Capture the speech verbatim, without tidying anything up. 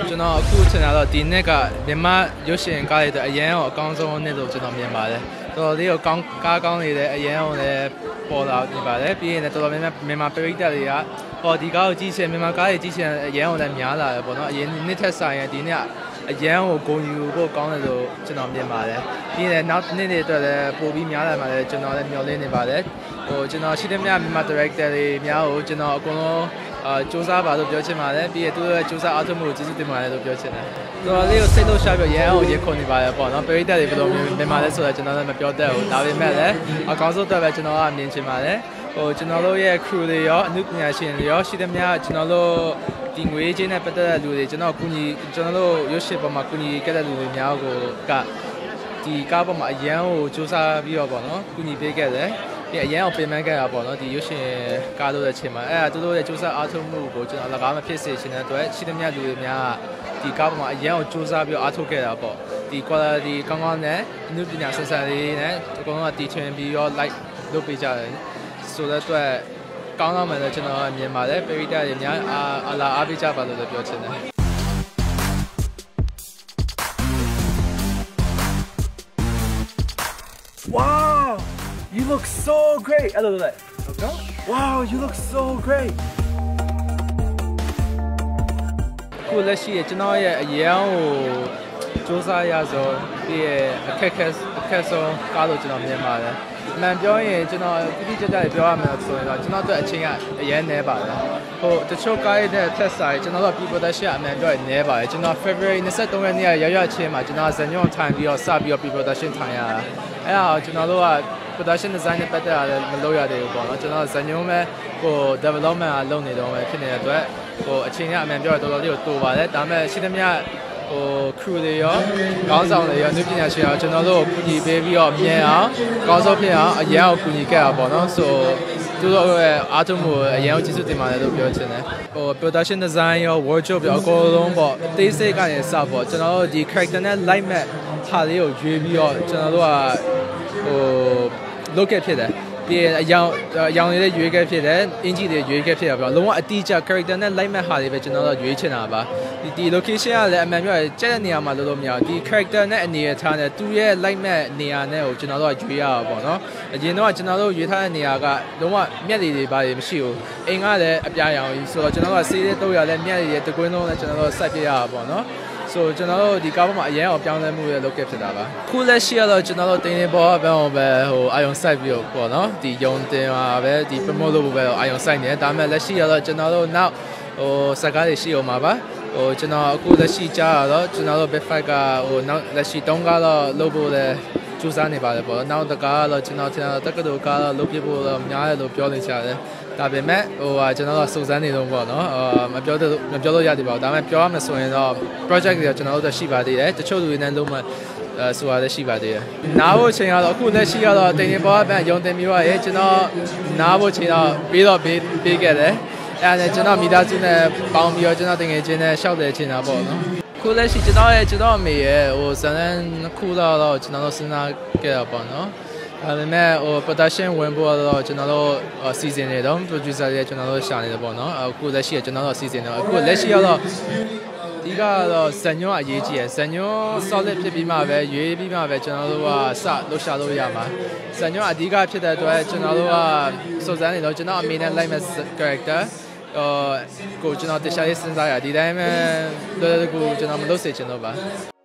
ကျွန်တော်အခုထင်တာတော့ဒီနှစ်ကမြန်မာရုပ်ရှင်ကားတွေအတွက်အရန်ကိုအကောင်းဆုံးနှစ်လို့ကျွန်တော်မြင်ပါတယ်တော်တော်လေးကိုကောင်းကားကောင်းနေတဲ့အရန်ကိုလည်းပေါ်လာနေပါတယ်ပြီးရင်လည်းတော်တော်များများမြန်မာပရိသတ်တွေကဟောဒီကားကိုကြည့်ချင်မြန်မာကားတွေကြည့်ချင်အရန်ကိုလည်းများလာတယ်ပေါ့နော်အရင်နှစ်ထက်ဆိုင်ရင်ဒီနှစ်အရန်ကိုဂုဏ်ယူဖို့ကောင်းတယ်လို့ကျွန်တော်မြင်ပါတယ်ပြီးရင်နောက်နှစ်တွေအတွက်လည်းပိုပြီးများလာမှာလည်းကျွန်တော်လည်းမျှော်လင့်နေပါတယ်ဟိုကျွန်တော်ရှိတဲ့မြန်မာ director တွေများကိုကျွန်တော်အကုန်လုံးအာစူးစမ်းပါလို့ပြောချင်ပါတယ်ပြီးရသူတို့စူးစမ်းအားထုတ်မှုကိုကျေးဇူးတင်ပါတယ်လို့ပြောချင်တယ်တော်တော်လေးကိုစိတ်လို့ရှာပြီးရန်အောင်ရေခုန်နေပါတယ်ပေါ့နော်ပရိသတ်တွေဘယ်လိုမျိုးမြန်မာလဲဆိုတော့ကျွန်တော်လည်းမပြောတတ်ဘူးဒါပေမဲ့လည်းအကောင်းဆုံးတော့ပဲကျွန်တော်ကမြင်ချင်ပါတယ်ဟိုကျွန်တော်တို့ရဲ့ crew တွေရောအမှုပညာရှင်တွေရောရှိသမျှကျွန်တော်တို့ဒီငွေချင်းနဲ့ပတ်သက်တဲ့လူတွေကျွန်တော်ကူညီကျွန်တော်တို့ရွှေရှစ်ပေါ်မှာကူညီခဲ့တဲ့လူတွေများကိုကဒီကားပေါ်မှာအရန်ကိုစူးစမ်းပြီးတော့ပေါ့နော်ကူညီပေးခဲ့တယ်ဒီအရင်အောင်ပြင်ပန်းခဲ့တာပေါ့နော်ဒီရွှေရှင်ကားလို့တဲ့ချိန်မှာအဲ့ဒါသူတို့ရဲ့စူးစမ်းအားထုတ်မှုကိုကျွန်တော်လကားမဖြစ်စေချင်တဲ့အတွက်ရှိသမျှလူတွေများဒီကားပေါ်မှာအရင်အောင်စူးစမ်းပြီးအားထုတ်ခဲ့တာပေါ့ဒီ quality ကောင်းကောင်းနဲ့အမှုပညာဆက်ဆက်လေးနဲ့အကုန်လုံးကတီထွင်ပြီးတော့ like လုပ်ပေးကြတယ်ဆိုတဲ့အတွက်ကောင်းကောင်းမှလည်းကျွန်တော်မြင်ပါတယ်ပရိသတ်တွေများအားလာအားပေးကြပါလို့လည်းပြောချင်တယ် Wow! You look so great! Hello, hello. Wow, you look so great! ခုလက်ရှိကျွန်တော်ရဲ့အရန်ကိုစူးစမ်းရဆုံးပြီးရဲ့အခက်ခဲအခက်ဆုံးကားလို့ကျွန်တော်မြင်ပါတယ်။အမှန်ပြောရင်ကျွန်တော်တိတိကျကျပြောရမယ်ဆိုရင်တော့ကျွန်တော်တို့အချိန်ကအရန်နည်းပါတယ်။ဟိုတချို့ကားရဲ့သက်ဆိုင်ကျွန်တော်တို့ pre-production အမှန်ပြောရင်နည်းပါတယ်။ကျွန်တော် February 23ရက်နေ့ကရောက်ရောက်ချင်းမှာကျွန်တော်ဇညွန်ထိုင်ပြီးတော့စပြီးတော့ pre-production ထိုင်ရတာ။အဲ့ဒါကျွန်တော်တို့ကproduction design နဲ့ပတ်သက်တာလည်းမလုပ်ရသေးဘူးပေါ့နော်ကျွန်တော်ဇညုံးမဲ့ဟို development ကလုပ်နေတော့ပဲဖြစ်နေတဲ့အတွက်ဟိုအချိန်ကအမှန်ပြောရတော်တော်လေးကိုတိုးပါတယ်ဒါပေမဲ့ရှိသမျှဟို crew တွေရောကောင်းဆောင်တွေရောအနုပညာရှင်ရောကျွန်တော်တို့ကူညီပေးပြီးတော့မြန်အောင်ကောင်းဆုံးဖြစ်အောင်အရန်ကိုကူညီခဲ့တာပေါ့နော်ဆိုသူတို့ရဲ့အားထုတ်မှုအရန်ကိုကျေးဇူးတင်ပါတယ်လို့ပြောချင်တယ်ဟို production design ရော workshop ရောအကုန်လုံးပေါ့တေးစိတ်ကနေစပေါ့ကျွန်တော်တို့ဒီ character နဲ့ light map ဟာလေးကိုရွေးပြီးတော့ကျွန်တော်တို့ကဟိုလုတ်ခဲ့ဖြစ်တယ်ပြီးအယောင်အယောင်တွေရွေးခဲ့ဖြစ်တယ်အင်ဂျီတွေရွေးခဲ့ဖြစ်တာပေါ့လုံးဝအတိအကျ character နဲ့ light map ဟာတွေပဲကျွန်တော်တို့ရွေးချင်တာပါဒီဒီ location ကလည်းအမှန်ပြောရင်ကျတဲ့နေရာမှာလို့လို့မရဘူးဒီ character နဲ့အနေအထားနဲ့သူ့ရဲ့ light map နေရာနဲ့ကိုကျွန်တော်တို့ကရွေးရတာပေါ့နော်အရင်တော့ကျွန်တော်တို့ရွေးထားတဲ့နေရာကလုံးဝမျက်ရည်တွေပါတယ်မရှိဘူးအိမ်ကလည်းအပြာရောင်ကြီးဆိုတော့ကျွန်တော်တို့ကဆေးတဲ့တော့ရလည်းမျက်ရည်တွေတကွင်းလုံးနဲ့ကျွန်တော်တို့စိုက်ပြရတာပေါ့နော်ဆိုကျွန်တော်တို့ဒီကားပေါ်မှာအရင်အောင်ပြောင်းလဲမှုတွေလုပ်ခဲ့ဖြစ်တာပါခုလက်ရှိကတော့ကျွန်တော်တို့တင်းနေပေါ်ဘယ်အောင်ပဲဟိုအာယုံစိုက်ပြီးတော့ပေါ့နော်ဒီယုံတင်ပါပဲဒီ promote လုပ်ဖို့ပဲအာယုံစိုက်နေဒါပေမဲ့လက်ရှိကတော့ကျွန်တော်တို့နောက်ဟိုစကားတွေရှိအောင်ပါပါဟိုကျွန်တော်အခုလက်ရှိကြားရတော့ကျွန်တော်တို့ big five ကဟိုနောက်လက်ရှိတုံးကားတော့လုပ်ဖို့လဲစူးစမ်းနေပါတယ်ပေါ့နောက်တကားကတော့ကျွန်တော်တက္ကသိုလ်ကားတော့လုပ်ပြဖို့တော့များတယ်လို့ပြောနေကြတယ်ဒါပေမဲ့ဟိုကျွန်တော်တို့စုံစမ်းနေတော့ပေါ့နော်အာမပြောတော့မပြောလို့ရသေးပါဘူးဒါပေမဲ့ပြောရမယ်ဆိုရင်တော့ project တွေကျွန်တော်တို့ရှိပါသေးတယ်တချို့လူတွေနဲ့လုံးဝအဲဆိုတာလည်းရှိပါသေးတယ်နားဖို့ချိန်ကတော့အခုလက်ရှိကတော့တင်ရင်ပေါ်ကရုံတင်ပြီးတော့ရေကျွန်တော်နားဖို့ချိန်တော့ပြီးတော့ပေးပေးခဲ့တယ်အဲဒါကျွန်တော်မိသားစုနဲ့ပေါင်းပြီးတော့ကျွန်တော်တင်ငယ်ချင်းနဲ့ရှောက်တယ်ချင်းတာပေါ့နော်ခုလက်ရှိကျွန်တော်ရဲ့ကျွန်တော်အမေရဲ့ဟိုဇန်နန်ခုတော့ကျွန်တော်တို့စဉ်းစားခဲ့တာပေါ့နော်ဒါပေမဲ့ဟို production ဝင်ဖို့တော့ကျွန်တော်တို့ season တွေတော့ producer တွေကျွန်တော်တို့ရှာနေတယ်ပေါ့နော်အခုလက်ရှိကကျွန်တော်တို့ season တော့အခုလက်ရှိကတော့ဒီကတော့ဇညွန်အရေးကြီးရယ်ဇညွန် solid ဖြစ်ပြီးမှပဲရွေးပြီးမှပဲကျွန်တော်တို့ကစလှုပ်ရှားလို့ရမှာဇညွန်အဓိကဖြစ်တဲ့အတွက်ကျွန်တော်တို့ကစုံစမ်းနေတော့ကျွန်တော်အမေနဲ့ like မဲ့ character ဟိုကိုကျွန်တော်တခြားရေးစဉ်းစားရဒီတိုင်းပဲတော်တော်ကိုကျွန်တော်မလုပ်စေချင်တော့ပါ